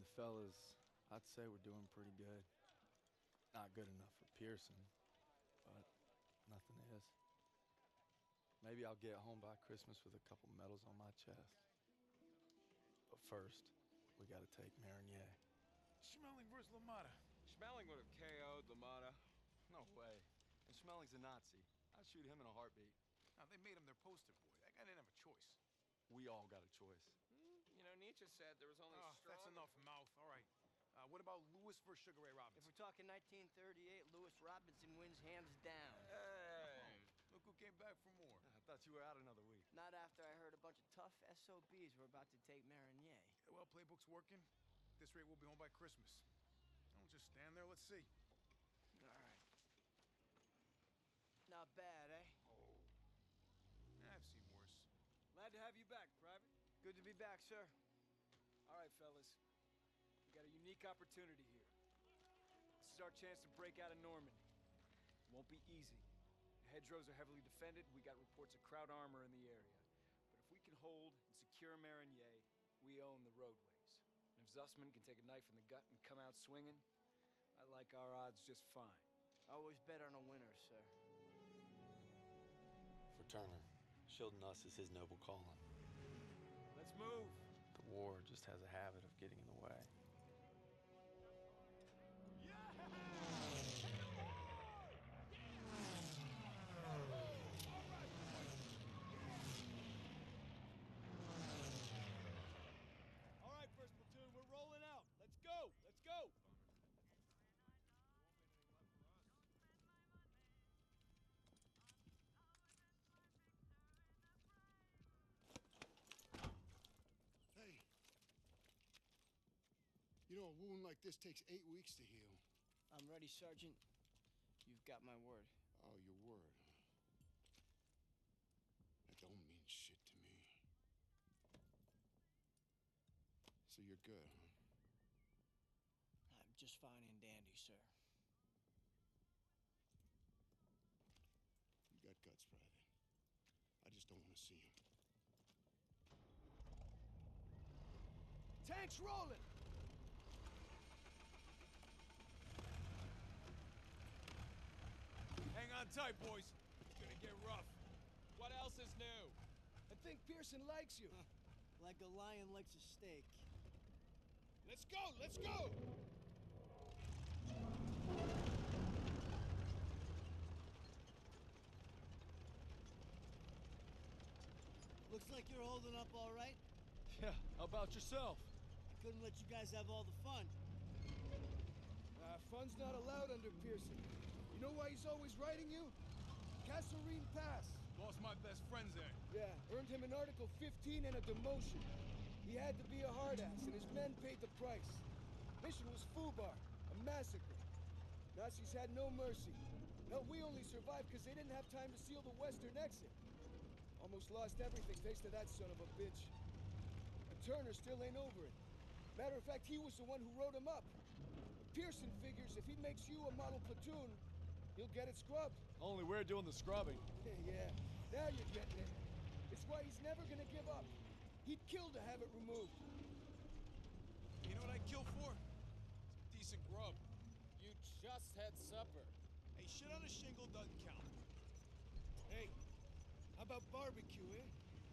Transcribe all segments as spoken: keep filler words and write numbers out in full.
the fellas, I'd say we're doing pretty good. Not good enough for Pierson, but nothing is. Maybe I'll get home by Christmas with a couple medals on my chest. But first, we gotta take Marigny. Schmeling versus LaMotta. Schmeling would have K O'd LaMotta. No way. And Schmeling's a Nazi. I'd shoot him in a heartbeat. Now, they made him their poster boy. That guy didn't have a choice. We all got a choice. Mm, you know, Nietzsche said there was only Oh, strong... that's enough mouth. All right. Uh, what about Lewis versus Sugar Ray If Robinson? we're talking nineteen thirty-eight, Lewis Robinson wins hands down. Hey! Oh, look who came back for more. I thought you were out another week. Not after I heard a bunch of tough S O Bs were about to take Marigny. Yeah, well, playbook's working. At this rate, we'll be home by Christmas. Don't just stand there. Let's see. All right. Not bad, eh? Oh. Yeah, I've seen worse. Glad to have you back, Private. Good to be back, sir. All right, fellas. We got a unique opportunity here. This is our chance to break out of Normandy. It won't be easy. The hedgerows are heavily defended. We got reports of Kraut armor in the area. But if we can hold and secure Marigny, we own the roadways. And if Zussman can take a knife in the gut and come out swinging, I like our odds just fine. Always bet on a winner, sir. For Turner, shielding us is his noble calling. Let's move. The war just has a habit of getting in the way. All right, first platoon, we're rolling out. Let's go, let's go. Hey. You know, a wound like this takes eight weeks to heal. I'm ready, Sergeant. You've got my word. Oh, your word, huh? That don't mean shit to me. So you're good, huh? I'm just fine and dandy, sir. You got guts, Private. I just don't want to see them. Tanks rolling! Hang on tight, boys. It's gonna get rough. What else is new? I think Pierson likes you. Like a lion likes a steak. Let's go! Let's go! Looks like you're holding up all right. Yeah, how about yourself? I couldn't let you guys have all the fun. Uh, fun's not allowed under Pierson. You know why he's always writing you? Kasserine Pass. Lost my best friends there. Yeah, earned him an Article fifteen and a demotion. He had to be a hard-ass, and his men paid the price. Mission was FUBAR, a massacre. Nazis had no mercy. Hell, we only survived because they didn't have time to seal the western exit. Almost lost everything thanks to that son of a bitch. And Turner still ain't over it. Matter of fact, he was the one who wrote him up. Pierson figures if he makes you a model platoon, he'll get it scrubbed. Only we're doing the scrubbing. Yeah, now you're getting it. It's why he's never gonna give up. He'd kill to have it removed. You know what I'd kill for? Some decent grub. You just had supper. Hey, shit on a shingle doesn't count. Hey, how about barbecue, eh?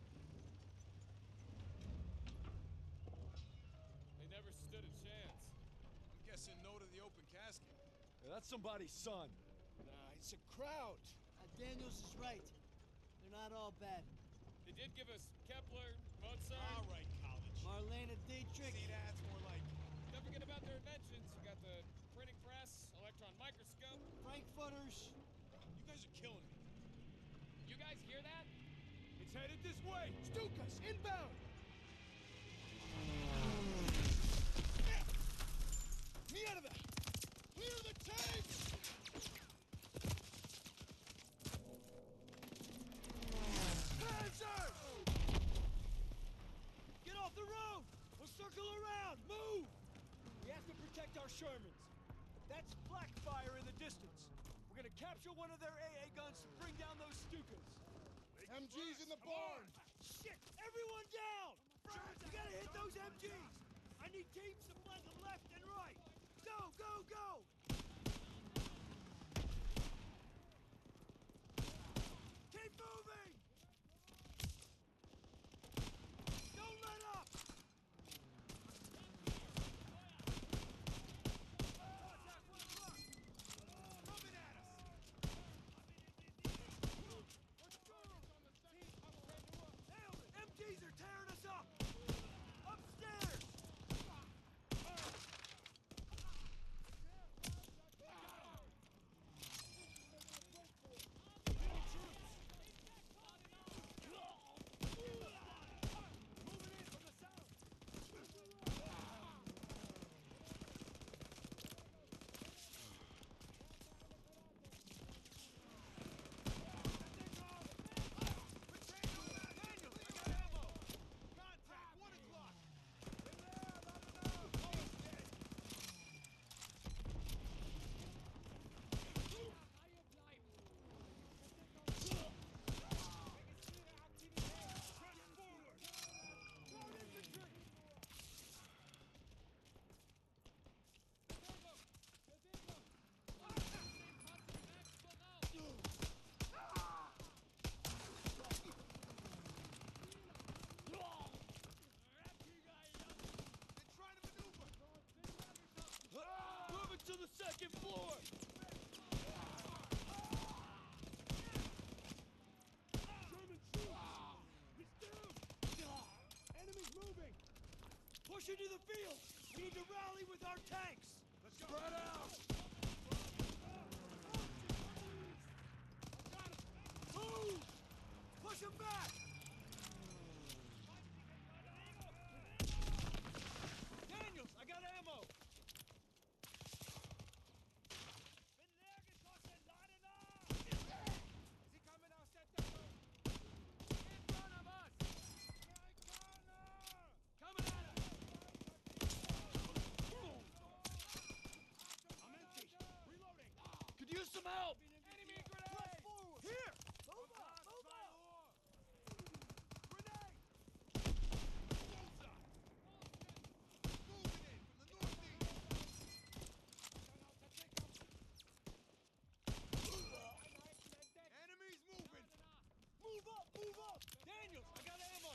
They never stood a chance. I'm guessing no to the open casket. Yeah, that's somebody's son. Nah, it's a crowd. Uh, Daniels is right. They're not all bad. They did give us Kepler, Mozart. All right, college. Marlena Dietrich. See, that's more like it. Don't forget about their inventions. You got the printing press, electron microscope. Frankfurters. You guys are killing me. You guys hear that? It's headed this way. Stukas, inbound! Mierda! Clear the tanks! Panzer! Get off the road! We'll circle around! Move! We have to protect our Shermans. That's flak fire in the distance. We're gonna capture one of their A A guns to bring down those Stukas. M G's in the barn! Shit! Everyone down! You gotta hit those M Gs! I need need teams to flank them left and right! Go, go, go! Keep moving! Don't let up! Coming at us! Nailed it! M Gs are tearing us up! Upstairs! To the second floor! German troops! He's down! Enemy's moving! Push into the field! We need to rally with our tanks! Let's go! Spread out! Move! Push him back! Daniels, I got ammo! Use some help! Enemy grenade! Press forward! Here! Move up! Move up! Grenade! Moving in from the northeast! Enemies moving! Move up! Move up! Daniels, I got ammo!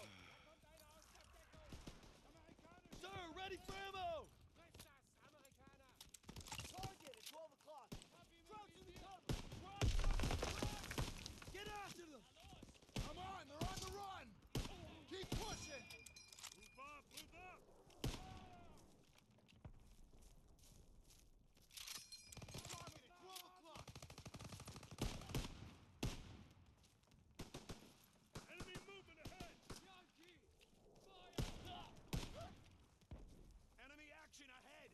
Sir, ready for ammo! Target at twelve o'clock! Get after them! Come on, they're on the run! Keep pushing! Move up, move up! Target at twelve o'clock! Enemy moving ahead! Yankee! Fire! Enemy action ahead!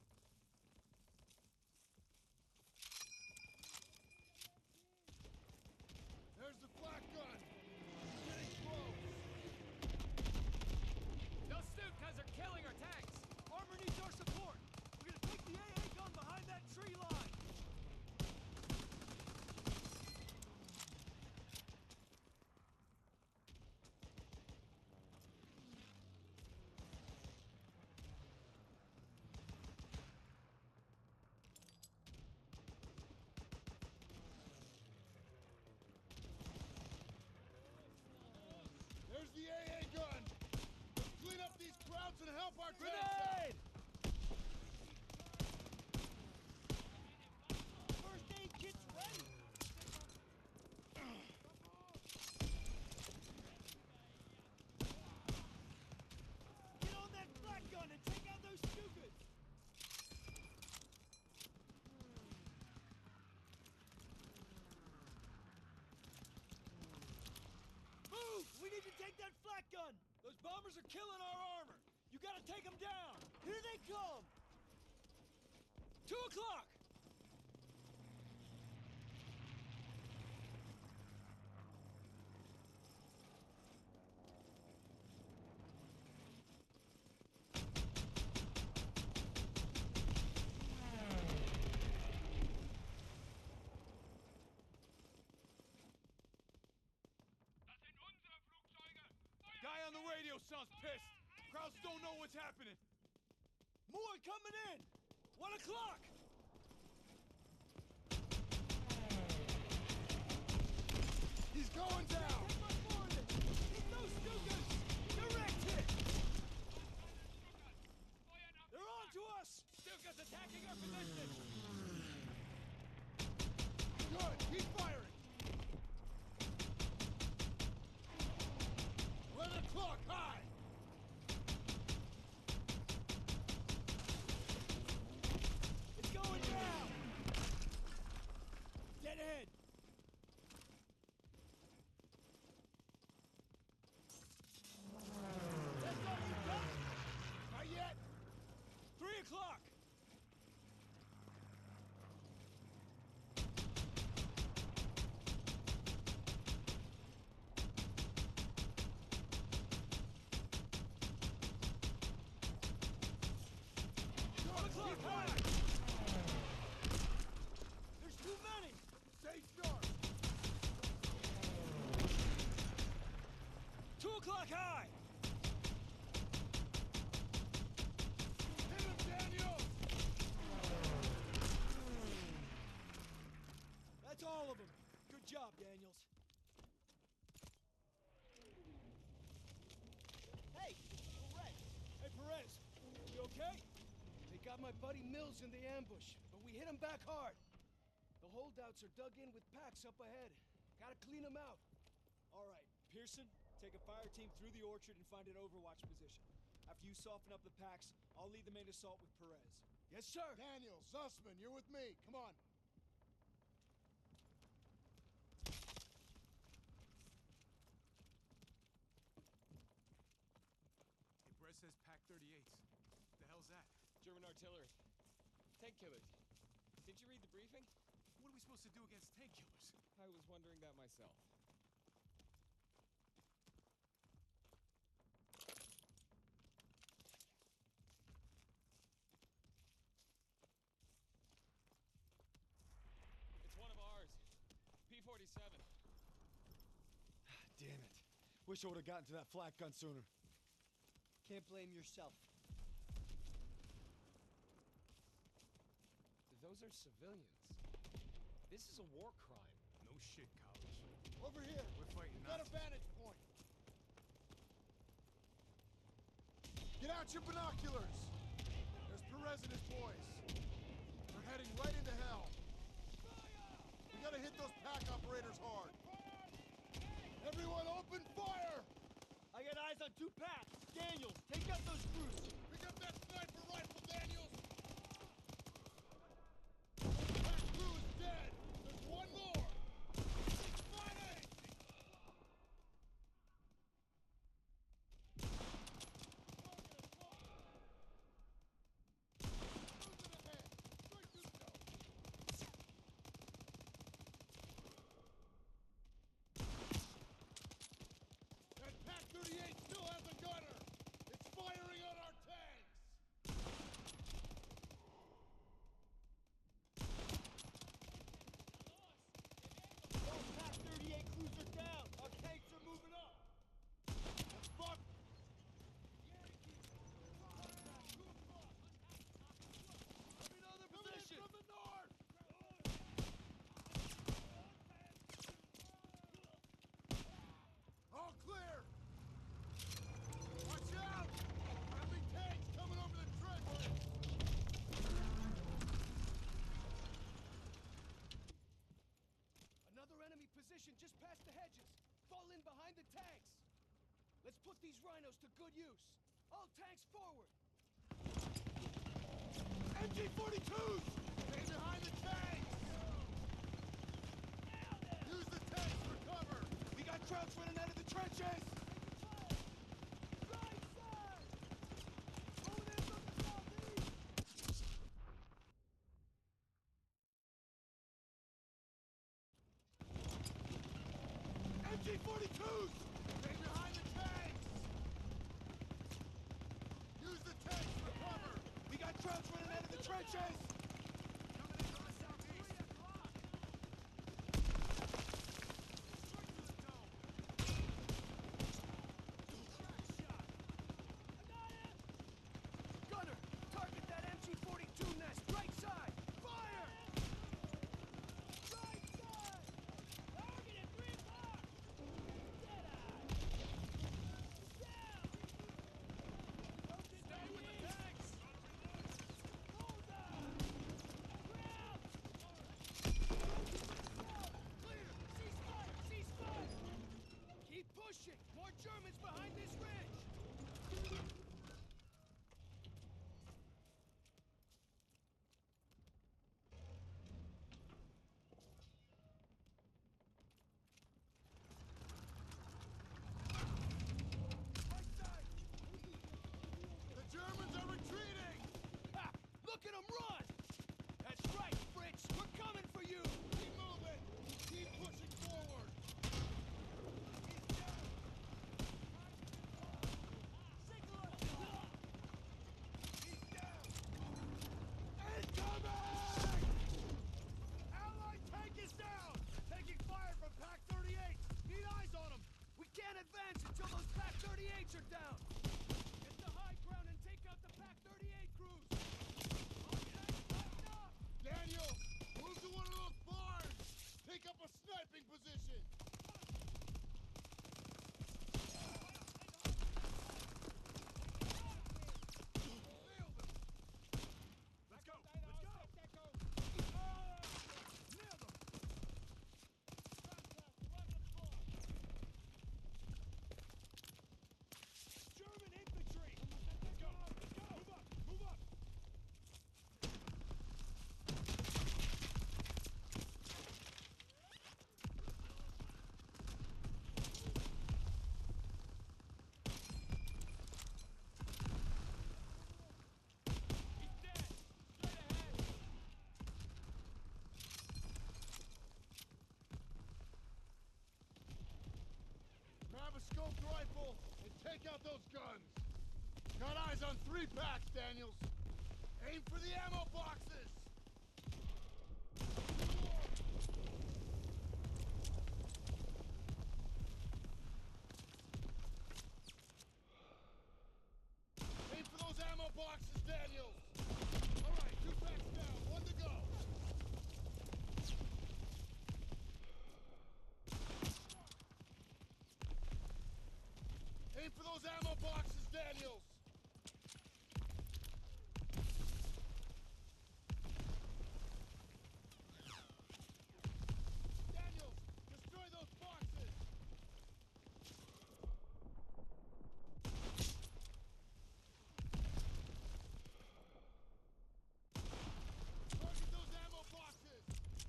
There's the flak gun! Getting close! Those Stukas are killing our tanks! Armor needs our support! We're gonna take the A A gun behind that tree line! There's the A A gun! Let's clean up these crowds and help our Grenade! First aid kit's ready! Get on that flak gun and take out those Stukas! Move! We need to take that flak gun! Those bombers are killing our armor! You gotta take them down! Here they come! Two o'clock! Guy on the radio sounds pissed. Crowds don't know what's happening. More coming in! One o'clock! He's going down! Take my forward! Hit those Stukas! Direct hit! They're on to us! Stukas attacking our position! Good! Keep firing! Eleven o'clock! High! It's going down! Dead ahead! That's all you got? Not yet! Three o'clock! One o'clock high! There's too many! Stay sharp! Two o'clock high! Hit him, Daniel! That's all of them. Good job, Daniels. Hey, Perez. Hey, Perez. You okay? They got my buddy Mills in the ambush, but we hit him back hard. The holdouts are dug in with packs up ahead. Gotta clean them out. All right. Pierson, take a fire team through the orchard and find an overwatch position. After you soften up the packs, I'll lead the main assault with Perez. Yes, sir. Daniel, Zussman, you're with me. Come on. Hey, Brett says Pack thirty-eights. What the hell's that? German artillery. Tank killers. Didn't you read the briefing? What are we supposed to do against tank killers? I was wondering that myself. It's one of ours. P forty-seven. Damn it. Wish I would have gotten to that flak gun sooner. Can't blame yourself. Those are civilians. This is a war crime. No shit, college. Over here. We're fighting Got a vantage point. Get out your binoculars. There's Perez and his boys. They're heading right into hell. We gotta hit those pack operators hard. Everyone open fire! I got eyes on two packs. Daniels, take out those crews. Pick up that sniper rifle, Daniels! That crew is dead! There's one more! Fighting! That Pack thirty-eight still has a gunner! It's firing on our tanks! Those Pack thirty-eight crews are down. Our tanks are moving up. Fuck! Another position. From the north! All clear! Watch out! Enemy tanks coming over the trenches! Another enemy position just past the hedges. Fall in behind the tanks. Let's put these rhinos to good use. All tanks forward. M G forty-twos! Stay behind the tanks! Use the tanks for cover! We got crowds running out of the trenches. Right side. Moving in from the southeast. M G forty-twos! Stay behind the tanks! Use the tanks for cover! We got crowds running out of the trenches. Coming in from the southeast! Gunner, target Take out those guns! Got eyes on three packs, Daniels! Aim for the ammo boxes! Aim for those ammo boxes, Daniels! Alright, two packs down, one to go! Aim for those ammo boxes, Daniels! Daniels, destroy those boxes! Target those ammo boxes!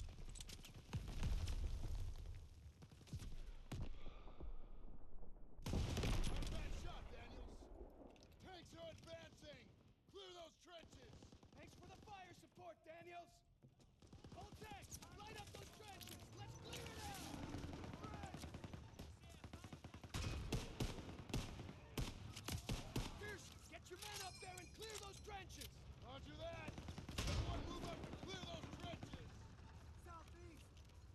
Not a bad shot, Daniels. Tanks are advancing! Clear those trenches! Thanks for the fire support, Daniels! Hold tank! Light up those trenches! Let's clear it out! Pierson, get your men up there and clear those trenches! Roger that! Everyone move up and clear those trenches! Southeast!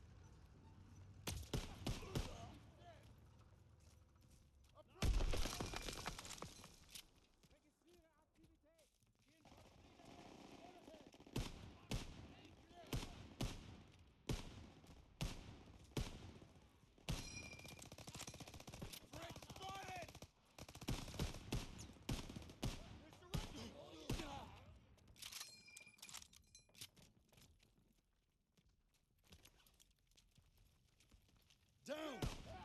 Break spotted! Down!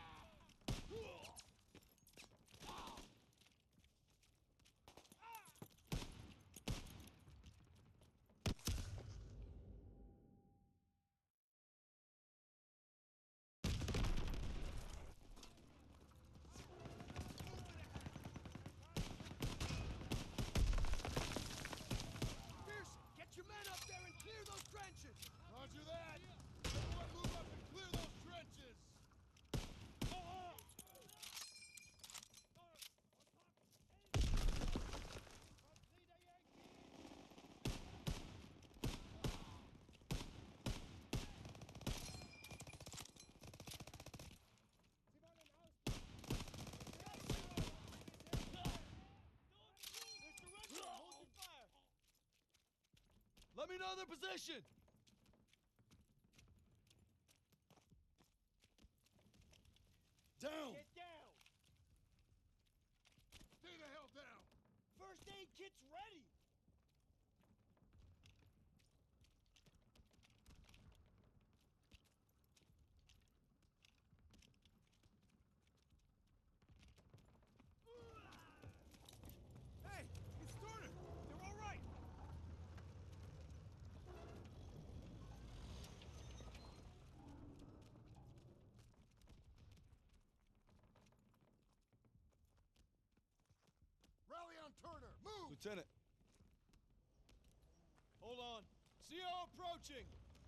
Pierson, get your men up there and clear those trenches! Roger that! Everyone move up and clear those trenches! Let me know their position! Down! Get down! Stay the hell down! First aid kit's ready! Hey! It's Turner! They're all right! Rally on Turner! Move! Lieutenant, Hold on. C O approaching!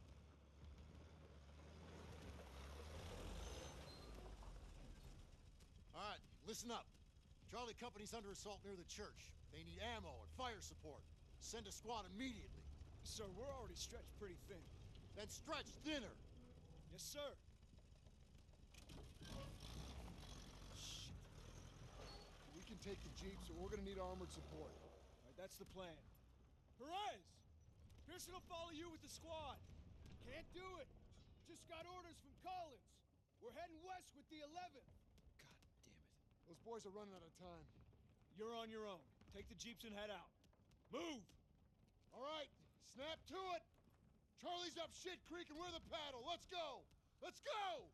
All right, listen up. Charlie Company's under assault near the church. They need ammo and fire support. Send a squad immediately. Sir, we're already stretched pretty thin. Then stretch thinner. Yes, sir. We can take the jeeps, or we're gonna need armored support. All right, that's the plan. Perez! Pierson will follow you with the squad. Can't do it! Just got orders from Collins. We're heading west with the eleventh. God damn it. Those boys are running out of time. You're on your own. Take the jeeps and head out. Move! All right, snap to it. Charlie's up shit creek and we're the paddle. Let's go! Let's go!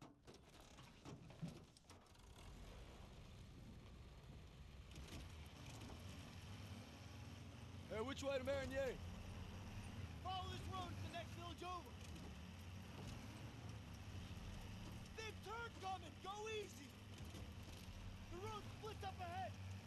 hey, which way to Marigny? Follow this road to the next village over. Big turn coming! Go easy! The road splits up ahead!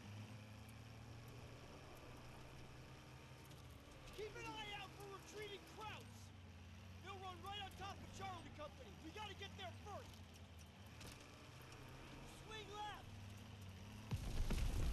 Keep an eye out for retreating Krauts! They'll run right on top of Charlie Company. We gotta get there first! Swing left!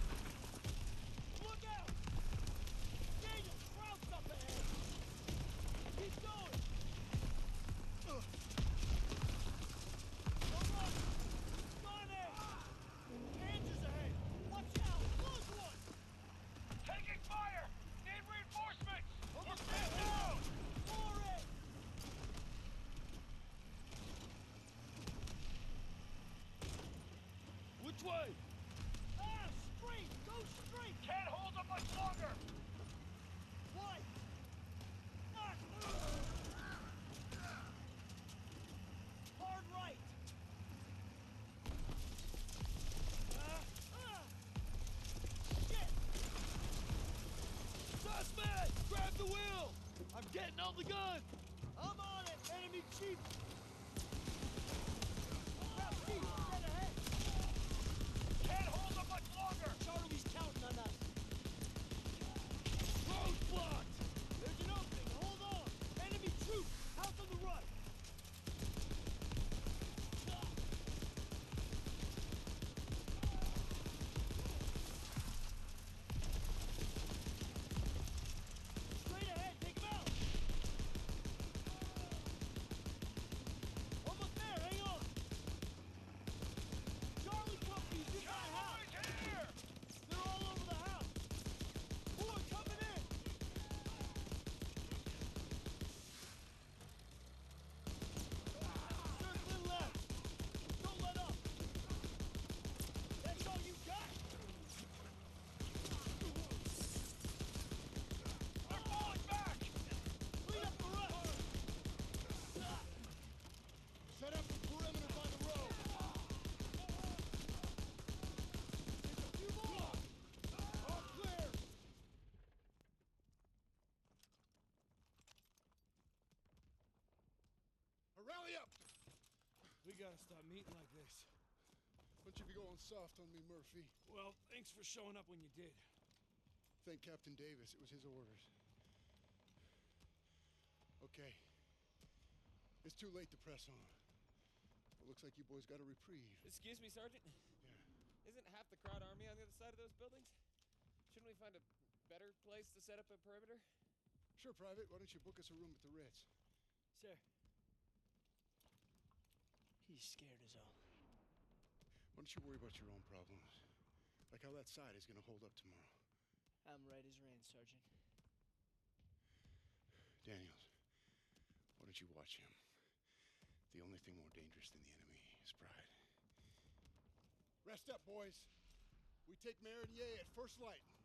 Getting on the gun! I'm on it, enemy chief! Grab me, dead ahead! Can't hold them much longer! Charlie's counting on us! Road blocked! There's an opening, hold on! Enemy troops, house on the right! Straight ahead, take him out! Almost there, hang on! Charlie company's in that house! Here! They're all over the house! More coming in! Circling left! Don't let up! That's all you got? They're falling back! Clean up the rest! Set up the perimeter by the road. There's a few more! All clear. Now rally up. We gotta stop meeting like this. Don't you be going soft on me, Murphy. Well, thanks for showing up when you did. Thank Captain Davis. It was his orders. Okay. It's too late to press on. It looks like you boys got a reprieve. Excuse me, Sergeant? Yeah. Isn't half the crowd army on the other side of those buildings? Shouldn't we find a better place to set up a perimeter? Sure, Private. Why don't you book us a room at the Ritz? Sir. He's scared as all. Why don't you worry about your own problems? Like how that side is gonna hold up tomorrow. I'm right as rain, Sergeant. Daniels, why don't you watch him? The only thing more dangerous than the enemy is pride. Rest up, boys. We take Meridier at first light.